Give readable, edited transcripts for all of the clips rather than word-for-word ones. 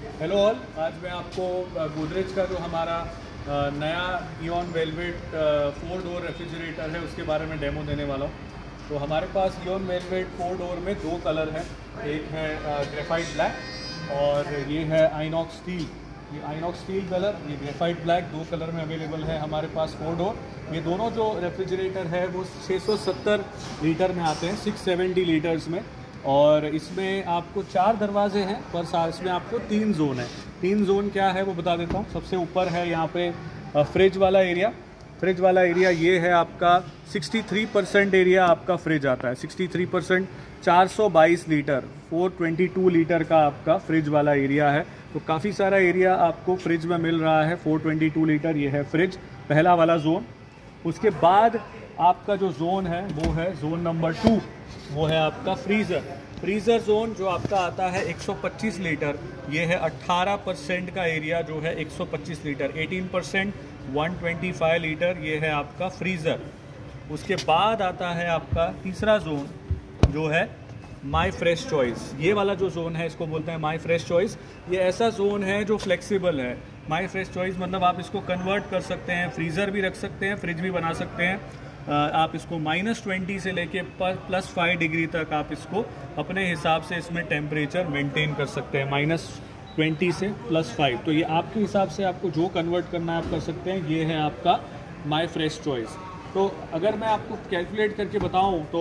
Hello all, आज मैं आपको गोदरेज का जो हमारा नया इयॉन वेलवेट 4 डोर रेफ्रिजरेटर है उसके बारे में डेमो देने वाला हूँ। तो हमारे पास इयॉन वेलवेट 4 डोर में 2 कलर हैं। एक है ग्रेफाइट ब्लैक और ये है आइनॉक्स स्टील। ये आइनॉक्स स्टील कलर, ये ग्रेफाइट ब्लैक, 2 कलर में अवेलेबल है हमारे पास 4 डोर। ये दोनों जो रेफ्रिजरेटर है वो 670 लीटर में आते हैं, 670 लीटर्स में। और इसमें आपको 4 दरवाजे हैं पर इसमें आपको 3 जोन है। 3 जोन क्या है वो बता देता हूँ। सबसे ऊपर है यहाँ पे फ्रिज वाला एरिया। फ्रिज वाला एरिया ये है आपका 63% एरिया आपका फ्रिज आता है। 63% 422 लीटर 422 लीटर का आपका फ्रिज वाला एरिया है। तो काफ़ी सारा एरिया आपको फ्रिज में मिल रहा है। 422 लीटर ये है फ्रिज, पहला वाला जोन। उसके बाद आपका जो जोन है वो है जोन नंबर 2, वो है आपका फ्रीज़र। फ्रीज़र जोन जो आपका आता है 125 लीटर, ये है 18% का एरिया जो है 125 लीटर। 18% 125 लीटर, ये है आपका फ्रीज़र। उसके बाद आता है आपका तीसरा जोन जो है माई फ्रेश चॉइस। ये वाला जो जोन है इसको बोलते हैं माई फ्रेश चॉइस। ये ऐसा जोन है जो फ्लेक्सिबल है। माई फ्रेश चॉइस मतलब आप इसको कन्वर्ट कर सकते हैं, फ्रीज़र भी रख सकते हैं, फ्रिज भी बना सकते हैं। आप इसको -20 से लेके +5 डिग्री तक आप इसको अपने हिसाब से इसमें टेम्परेचर मेंटेन कर सकते हैं, -20 से +5। तो ये आपके हिसाब से आपको जो कन्वर्ट करना है आप कर सकते हैं। ये है आपका माई फ्रेश चॉइस। तो अगर मैं आपको कैलकुलेट करके बताऊं तो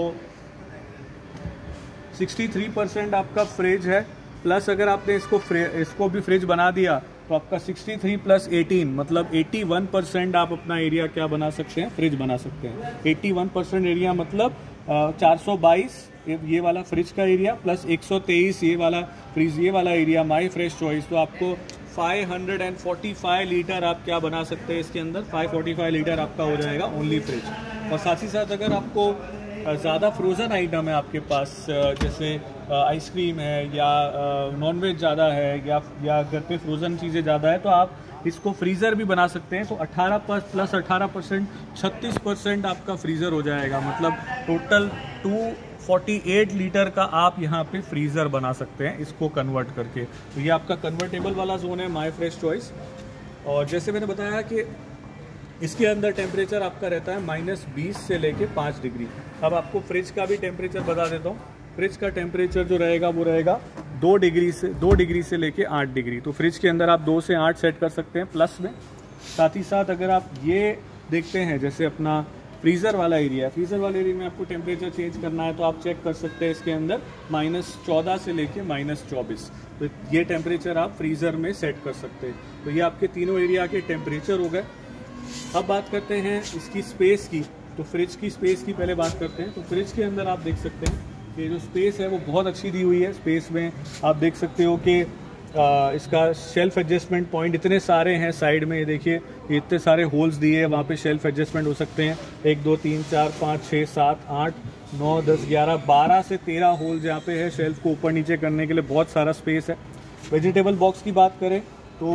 63% आपका फ्रिज है, प्लस अगर आपने इसको भी फ्रिज बना दिया तो आपका 63 + 18 मतलब 81% आप अपना एरिया क्या बना सकते हैं, फ्रिज बना सकते हैं। 81% एरिया मतलब 422 ये वाला फ्रिज का एरिया प्लस 123 ये वाला फ्रिज, ये वाला एरिया माई फ्रेश चॉइस। तो आपको 545 लीटर आप क्या बना सकते हैं इसके अंदर। 545 लीटर आपका हो जाएगा ओनली फ्रिज। और साथ ही साथ अगर आपको ज़्यादा फ्रोज़न आइटम है आपके पास, जैसे आइसक्रीम है या नॉनवेज ज़्यादा है या घर पे फ्रोज़न चीज़ें ज़्यादा है तो आप इसको फ्रीज़र भी बना सकते हैं। तो 18 + 18% 36% आपका फ्रीज़र हो जाएगा। मतलब टोटल 248 लीटर का आप यहाँ पे फ्रीज़र बना सकते हैं इसको कन्वर्ट करके। तो ये आपका कन्वर्टेबल वाला जोन है माई फ्रेश चॉइस। और जैसे मैंने बताया कि इसके अंदर टेम्परेचर आपका रहता है -20 से लेके 5 डिग्री। अब आपको फ्रिज का भी टेम्परेचर बता देता हूँ। फ्रिज का टेम्परेचर जो रहेगा वो रहेगा 2 डिग्री से लेके 8 डिग्री। तो फ्रिज के अंदर आप 2 से 8 सेट कर सकते हैं प्लस में। साथ ही साथ अगर आप ये देखते हैं जैसे अपना फ्रीज़र वाला एरिया, फ्रीज़र वाले एरिया में आपको टेम्परेचर चेंज करना है तो आप चेक कर सकते हैं इसके अंदर -14 से लेके -24। तो ये टेम्परेचर आप फ्रीज़र में सेट कर सकते हैं। तो ये आपके तीनों एरिया के टेम्परेचर हो गए। अब बात करते हैं इसकी स्पेस की। तो फ्रिज की स्पेस की पहले बात करते हैं। तो फ्रिज के अंदर आप देख सकते हैं कि जो स्पेस है वो बहुत अच्छी दी हुई है। स्पेस में आप देख सकते हो कि इसका शेल्फ एडजस्टमेंट पॉइंट इतने सारे हैं साइड में। ये देखिए ये इतने सारे होल्स दिए हैं, वहाँ पे शेल्फ एडजस्टमेंट हो सकते हैं। 1 2 3 4 5 6 7 8 9 10 11 12 से 13 होल्स यहाँ पे है शेल्फ को ऊपर नीचे करने के लिए। बहुत सारा स्पेस है। वेजिटेबल बॉक्स की बात करें तो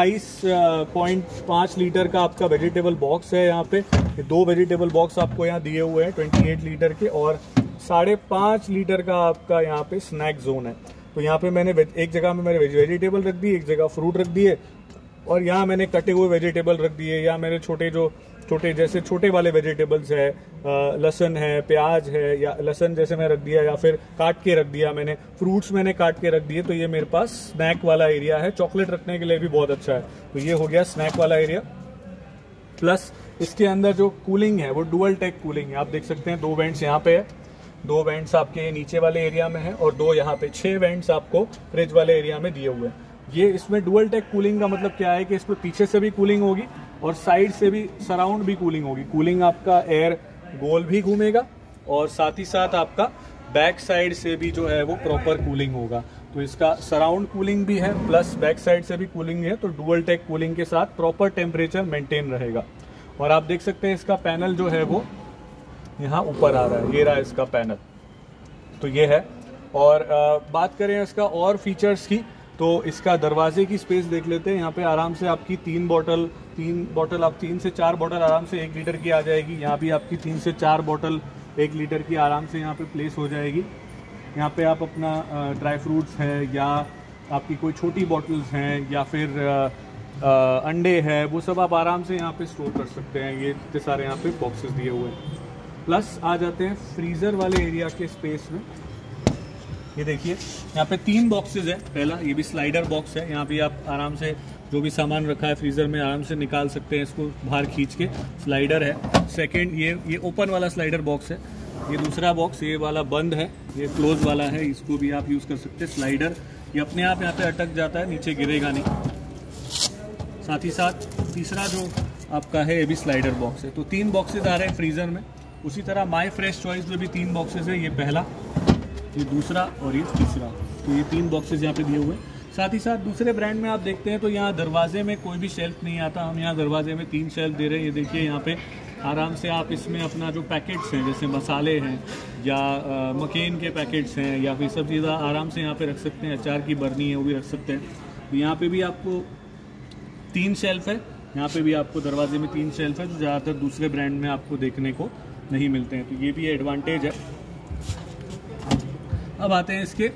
28.5 लीटर का आपका वेजिटेबल बॉक्स है यहाँ पे। 2 वेजिटेबल बॉक्स आपको यहाँ दिए हुए हैं 28 लीटर के। और 5.5 लीटर का आपका यहाँ पे स्नैक जोन है। तो यहाँ पे मैंने एक जगह में मैंने वेजिटेबल रख दी, एक जगह फ्रूट रख दिए और यहाँ मैंने कटे हुए वेजिटेबल रख दिए। या मेरे छोटे वाले वेजिटेबल्स है, लहसुन है, प्याज है, या लहसुन जैसे मैं रख दिया या फिर काट के रख दिया मैंने। फ्रूट्स मैंने काट के रख दिए। तो ये मेरे पास स्नैक वाला एरिया है। चॉकलेट रखने के लिए भी बहुत अच्छा है। तो ये हो गया स्नैक वाला एरिया। प्लस इसके अंदर जो कूलिंग है वो डुअल टेक कूलिंग है। आप देख सकते हैं 2 वेंट्स यहाँ पे है, 2 वेंट्स आपके नीचे वाले एरिया में है और 2 यहाँ पे, 6 वेंट्स आपको फ्रिज वाले एरिया में दिए हुए हैं। ये इसमें डुअल टेक कूलिंग का मतलब क्या है कि इसमें पीछे से भी कूलिंग होगी और साइड से भी सराउंड भी कूलिंग होगी। कूलिंग आपका एयर गोल भी घूमेगा और साथ ही साथ आपका बैक साइड से भी जो है वो प्रॉपर कूलिंग होगा। तो इसका सराउंड कूलिंग भी है प्लस बैक साइड से भी कूलिंग है। तो डुअल टेक कूलिंग के साथ प्रॉपर टेम्परेचर मेंटेन रहेगा। और आप देख सकते हैं इसका पैनल जो है वो यहाँ ऊपर आ रहा है। ये रहा इसका पैनल। तो ये है। और बात करें इसका और फीचर्स की तो इसका दरवाजे की स्पेस देख लेते हैं। यहाँ पे आराम से आपकी 3 बॉटल आप 3 से 4 बॉटल आराम से 1 लीटर की आ जाएगी। यहाँ भी आपकी 3 से 4 बॉटल 1 लीटर की आराम से यहाँ पे प्लेस हो जाएगी। यहाँ पे आप अपना ड्राई फ्रूट्स है या आपकी कोई छोटी बॉटल्स हैं या फिर अंडे हैं, वो सब आप आराम से यहाँ पे स्टोर कर सकते हैं। ये इतने सारे यहाँ पे बॉक्सेस दिए हुए हैं। प्लस आ जाते हैं फ्रीज़र वाले एरिया के स्पेस में। ये देखिए यहाँ पे 3 बॉक्सेस है। पहला ये भी स्लाइडर बॉक्स है, यहाँ पे आप आराम से जो भी सामान रखा है फ्रीज़र में आराम से निकाल सकते हैं, इसको बाहर खींच के। स्लाइडर है। सेकंड ये ओपन वाला स्लाइडर बॉक्स है। ये दूसरा बॉक्स ये वाला बंद है, ये क्लोज वाला है, इसको भी आप यूज़ कर सकते हैं। स्लाइडर ये अपने आप यहाँ पे अटक जाता है, नीचे गिरेगा नहीं। साथ ही साथ तीसरा जो आपका है ये भी स्लाइडर बॉक्स है। तो 3 बॉक्सेस आ रहे हैं फ्रीज़र में। उसी तरह माई फ्रेश चॉइस में भी 3 बॉक्सेस है, ये पहला, ये दूसरा और ये तीसरा। तो ये 3 बॉक्सेस यहाँ पे दिए हुए हैं। साथ ही साथ दूसरे ब्रांड में आप देखते हैं तो यहाँ दरवाजे में कोई भी शेल्फ नहीं आता, हम यहाँ दरवाजे में 3 शेल्फ दे रहे हैं। ये देखिए यहाँ पे आराम से आप इसमें अपना जो पैकेट्स हैं जैसे मसाले हैं या मकेन के पैकेट्स हैं या फिर सब चीज़ें आराम से यहाँ पे रख सकते हैं। अचार की बरनी है वो भी रख सकते हैं। तो यहाँ पे भी आपको 3 शेल्फ है, यहाँ पे भी आपको दरवाजे में 3 शेल्फ है, जो ज़्यादातर दूसरे ब्रांड में आपको देखने को नहीं मिलते हैं। तो ये भी एडवांटेज है। अब आते हैं इसके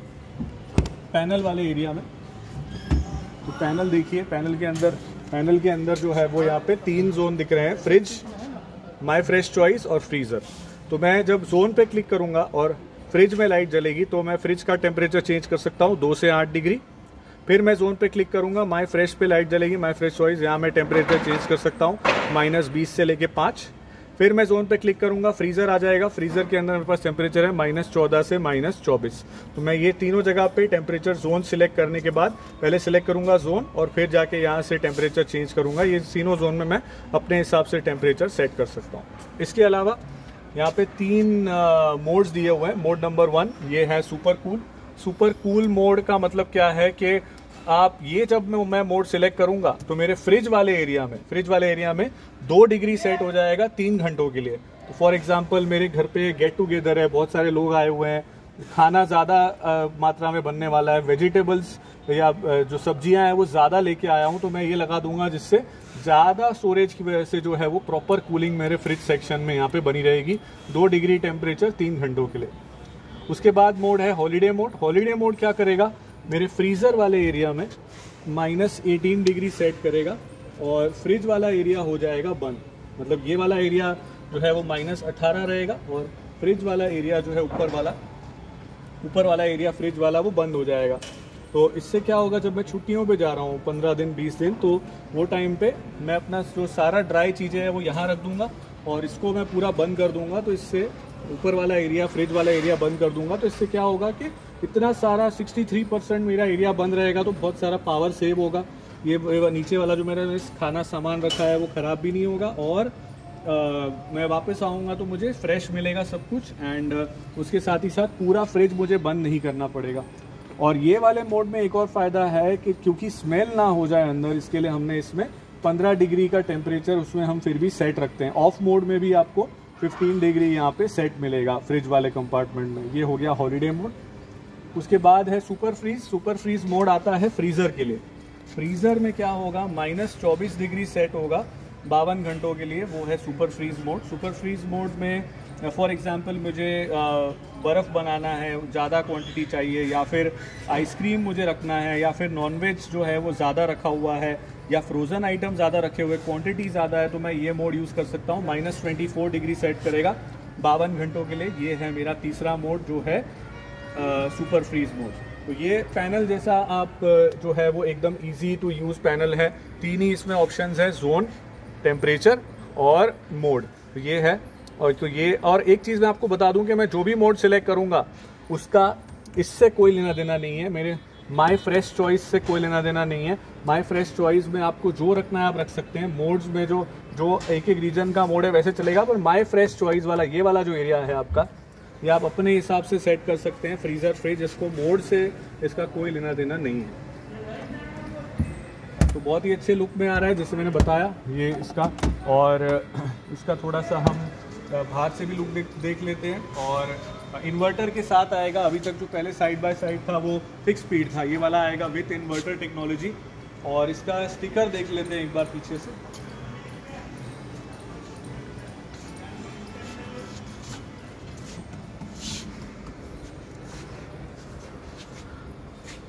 पैनल वाले एरिया में। तो पैनल देखिए, पैनल के अंदर जो है वो यहाँ पे 3 जोन दिख रहे हैं, फ्रिज, माई फ्रेश चॉइस और फ्रीज़र। तो मैं जब जोन पे क्लिक करूँगा और फ्रिज में लाइट जलेगी तो मैं फ्रिज का टेम्परेचर चेंज कर सकता हूँ 2 से 8 डिग्री। फिर मैं जोन पे क्लिक करूँगा, माई फ्रेश पे लाइट जलेगी, माई फ्रेश चॉइस, यहाँ मैं टेम्परेचर चेंज कर सकता हूँ -20 से लेके 5। फिर मैं जोन पे क्लिक करूंगा, फ्रीज़र आ जाएगा। फ्रीज़र के अंदर मेरे पास टेम्परेचर है -14 से -24। तो मैं ये तीनों जगह पे टेम्परेचर जोन सिलेक्ट करने के बाद पहले सिलेक्ट करूंगा जोन और फिर जाके यहाँ से टेम्परेचर चेंज करूंगा। ये तीनों जोन में मैं अपने हिसाब से टेम्परेचर सेट कर सकता हूँ। इसके अलावा यहाँ पे 3 मोड्स दिए हुए हैं। मोड नंबर 1 ये है super cool. Super cool mode का मतलब क्या है कि आप ये जब मैं मोड सिलेक्ट करूंगा तो मेरे फ्रिज वाले एरिया में 2 डिग्री सेट हो जाएगा 3 घंटों के लिए। तो फॉर एग्जांपल मेरे घर पे गेट टुगेदर है, बहुत सारे लोग आए हुए हैं, खाना ज़्यादा मात्रा में बनने वाला है, वेजिटेबल्स या जो सब्जियां हैं वो ज़्यादा लेके आया हूँ, तो मैं ये लगा दूंगा जिससे ज़्यादा स्टोरेज की वजह से जो है वो प्रॉपर कूलिंग मेरे फ्रिज सेक्शन में यहाँ पे बनी रहेगी। 2 डिग्री टेम्परेचर 3 घंटों के लिए। उसके बाद मोड है हॉलीडे मोड। हॉलीडे मोड क्या करेगा, मेरे फ्रीज़र वाले एरिया में -18 डिग्री सेट करेगा और फ्रिज वाला एरिया हो जाएगा बंद। मतलब ये वाला एरिया जो है वो -18 रहेगा और फ्रिज वाला एरिया जो है ऊपर वाला एरिया फ्रिज वाला वो बंद हो जाएगा। तो इससे क्या होगा, जब मैं छुट्टियों पे जा रहा हूँ 15 दिन 20 दिन, तो वो टाइम पे मैं अपना जो सारा ड्राई चीज़ें हैं वो यहाँ रख दूँगा और इसको मैं पूरा बंद कर दूँगा। तो इससे ऊपर वाला एरिया फ्रिज वाला एरिया बंद कर दूँगा। तो इससे क्या होगा कि इतना सारा 63% मेरा एरिया बंद रहेगा, तो बहुत सारा पावर सेव होगा। ये नीचे वाला जो मेरा खाना सामान रखा है वो ख़राब भी नहीं होगा और मैं वापस आऊँगा तो मुझे फ्रेश मिलेगा सब कुछ। एंड उसके साथ ही साथ पूरा फ्रिज मुझे बंद नहीं करना पड़ेगा। और ये वाले मोड में एक और फ़ायदा है कि क्योंकि स्मेल ना हो जाए अंदर, इसके लिए हमने इसमें 15 डिग्री का टेम्परेचर उसमें हम फिर भी सेट रखते हैं। ऑफ मोड में भी आपको 15 डिग्री यहाँ पे सेट मिलेगा फ्रिज वाले कंपार्टमेंट में। ये हो गया हॉलीडे मोड। उसके बाद है super freeze. Super freeze mode आता है फ्रीज़र के लिए। फ्रीज़र में क्या होगा, -24 डिग्री सेट होगा 52 घंटों के लिए, वो है super freeze mode. Super freeze mode में फॉर एग्जांपल मुझे बर्फ़ बनाना है, ज़्यादा क्वांटिटी चाहिए, या फिर आइसक्रीम मुझे रखना है, या फिर नॉनवेज जो है वो ज़्यादा रखा हुआ है, या फ्रोज़न आइटम ज़्यादा रखे हुए, क्वांटिटी ज़्यादा है, तो मैं ये मोड यूज़ कर सकता हूँ। -24 डिग्री सेट करेगा 52 घंटों के लिए। ये है मेरा तीसरा मोड जो है सुपर फ्रीज मोड। तो ये पैनल जैसा आप जो है वो एकदम इजी टू यूज़ पैनल है। 3 ही इसमें ऑप्शंस है, जोन, टेम्परेचर और मोड। तो ये है। और एक चीज़ मैं आपको बता दूं कि मैं जो भी मोड सिलेक्ट करूंगा उसका इससे कोई लेना देना नहीं है, मेरे माई फ्रेश चॉइस से कोई लेना देना नहीं है। माई फ्रेश चॉइस में आपको जो रखना है आप रख सकते हैं। मोड्स में जो एक रीजन का मोड है वैसे चलेगा, पर माई फ्रेश चॉइस वाला ये वाला जो एरिया है आपका, ये आप अपने हिसाब से सेट कर सकते हैं। फ्रीज़र, फ्रिज, इसको मोड से इसका कोई लेना देना नहीं है। तो बहुत ही अच्छे लुक में आ रहा है जैसे मैंने बताया ये इसका। और इसका थोड़ा सा हम बाहर से भी लुक देख लेते हैं। और इन्वर्टर के साथ आएगा। अभी तक जो पहले साइड बाय साइड था वो फिक्स स्पीड था, ये वाला आएगा विथ इन्वर्टर टेक्नोलॉजी। और इसका स्टिकर देख लेते हैं एक बार पीछे से।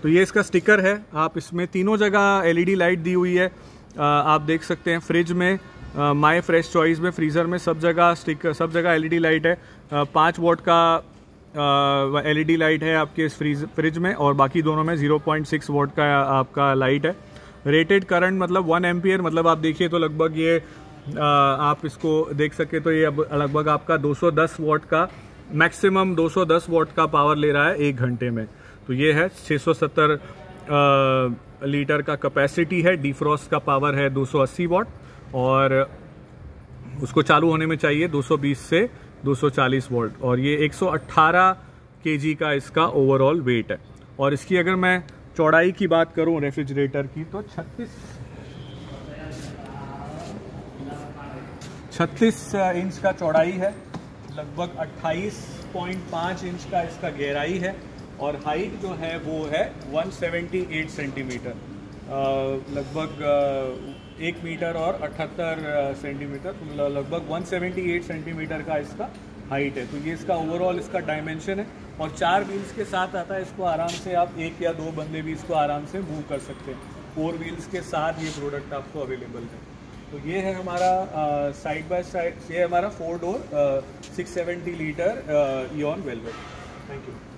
तो ये इसका स्टिकर है। आप इसमें तीनों जगह LED लाइट दी हुई है। आप देख सकते हैं फ्रिज में, माय फ्रेश चॉइस में, फ्रीज़र में, सब जगह स्टिकर, सब जगह LED लाइट है। 5 वॉट का LED लाइट है आपके इस फ्रिज में, और बाकी दोनों में 0.6 वॉट का आपका लाइट है। रेटेड करंट मतलब 1 एम्पियर, मतलब आप देखिए तो लगभग ये आप इसको देख सके तो ये अब लगभग आपका 210 वॉट का, मैक्सिमम 210 वॉट का पावर ले रहा है 1 घंटे में। तो ये है 670 लीटर का कैपेसिटी है। डिफ्रॉस्ट का पावर है 280 वॉट, और उसको चालू होने में चाहिए 220 से 240 वोल्ट, और ये 118 kg का इसका ओवरऑल वेट है। और इसकी अगर मैं चौड़ाई की बात करूं रेफ्रिजरेटर की, तो 36 इंच का चौड़ाई है, लगभग 28.5 इंच का इसका गहराई है, और हाइट जो है वो है 178 सेंटीमीटर, लगभग 1 मीटर और 78 सेंटीमीटर, लगभग 178 सेंटीमीटर का इसका हाइट है। तो ये इसका ओवरऑल इसका डायमेंशन है, और 4 व्हील्स के साथ आता है। इसको आराम से आप 1 या 2 बंदे भी इसको आराम से मूव कर सकते हैं। 4 व्हील्स के साथ ये प्रोडक्ट आपको अवेलेबल है। तो ये है हमारा साइड बाय साइड, ये हमारा 4 door 670 litre Eon Velvet. Thank you.